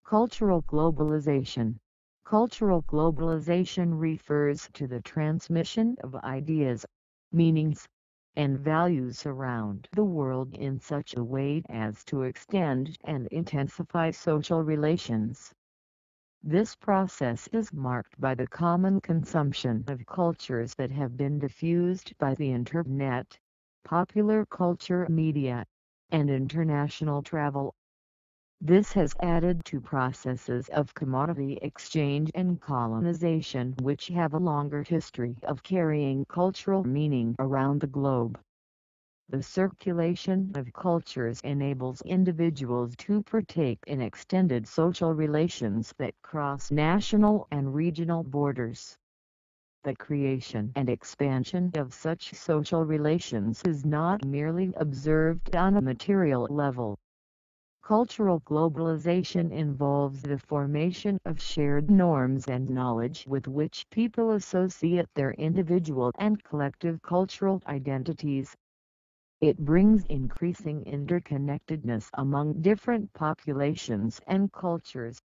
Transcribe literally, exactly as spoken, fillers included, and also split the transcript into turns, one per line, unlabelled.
Cultural globalization. Cultural globalization refers to the transmission of ideas, meanings, and values around the world in such a way as to extend and intensify social relations. This process is marked by the common consumption of cultures that have been diffused by the Internet, popular culture media, and international travel. This has added to processes of commodity exchange and colonization which have a longer history of carrying cultural meaning around the globe. The circulation of cultures enables individuals to partake in extended social relations that cross national and regional borders. The creation and expansion of such social relations is not merely observed on a material level. Cultural globalization involves the formation of shared norms and knowledge with which people associate their individual and collective cultural identities. It brings increasing interconnectedness among different populations and cultures,